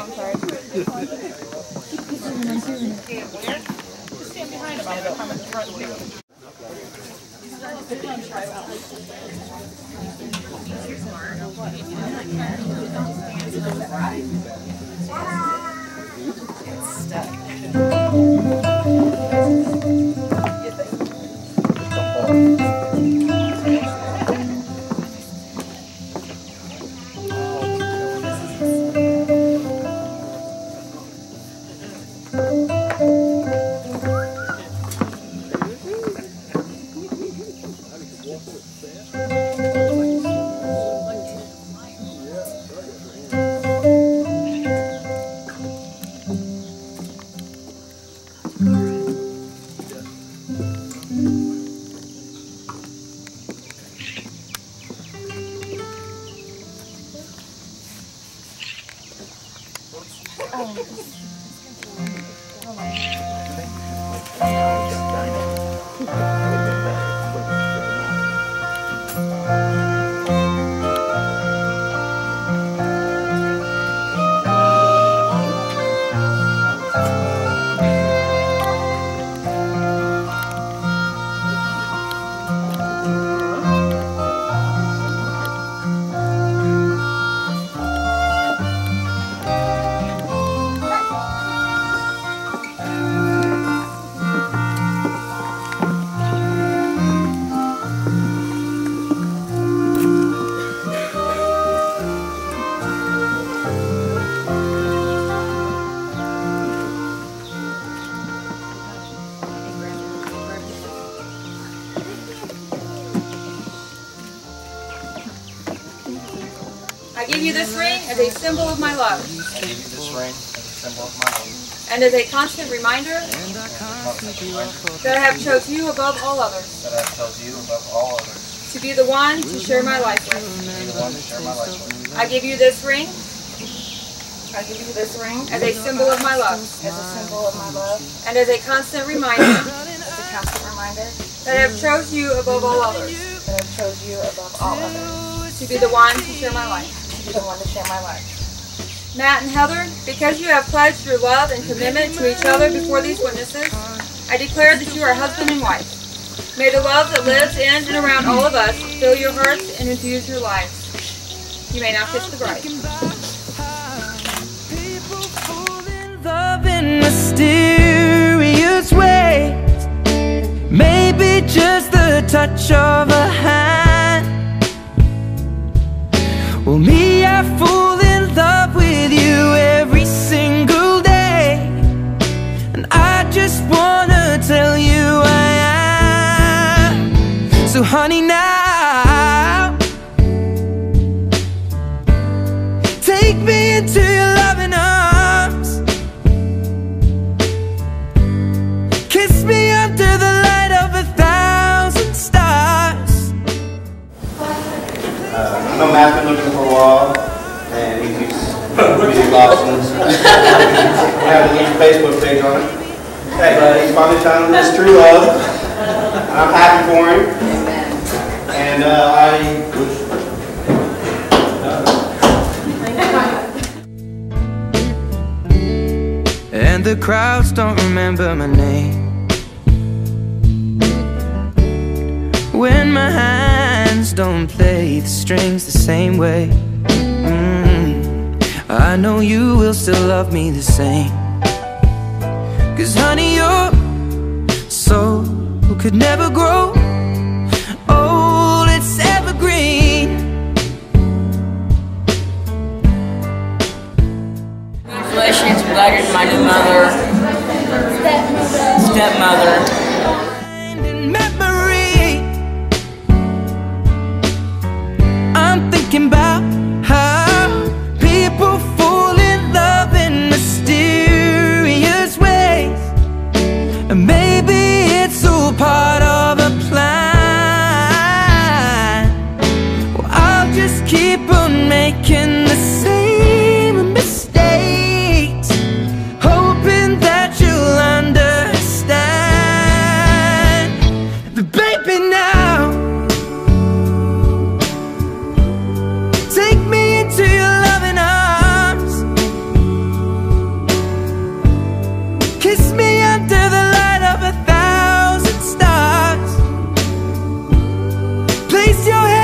I'm sorry. Just stand behind him. I'll come in the front with you. It's stuck. I give you this ring as a symbol of my love. I give you this ring as a symbol of my love. And as a constant reminder that I have chose you above all others. That I have chose you above all others. To be the one to share my life with. To be the one to share my life with. I give you this ring I give you this ring as a symbol of my love. as a symbol of my love. And as a constant reminder As a constant reminder that I have chose you above all others. that I chose you above all others. To be the one to share my life. To be the one to share my life. Matt and Heather, because you have pledged your love and commitment to each other before these witnesses, I declare that you are husband and wife. May the love that lives in and around all of us fill your hearts and infuse your lives. You may now kiss the bride. People fall in love in mysterious ways. Maybe just the touch of a hand. Well, me, I fall in love with you every single day, and I just wanna tell you I am. So honey, now take me into your loving arms. Kiss me under the light of 1,000 stars. I know Matt's been looking for a while, and he keeps music options. We have a little Facebook page on it. Hey, buddy, he's finally found his true love, and I'm happy for him. And And the crowds don't remember my name when my hands don't play the strings the same way. I know you will still love me the same, 'cause honey, your soul could never grow old, it's evergreen. Congratulations, Blaggard, my new mother, stepmother. In memory, I'm thinking about how people fall in love in mysterious ways, and maybe it's all part of a plan. raised your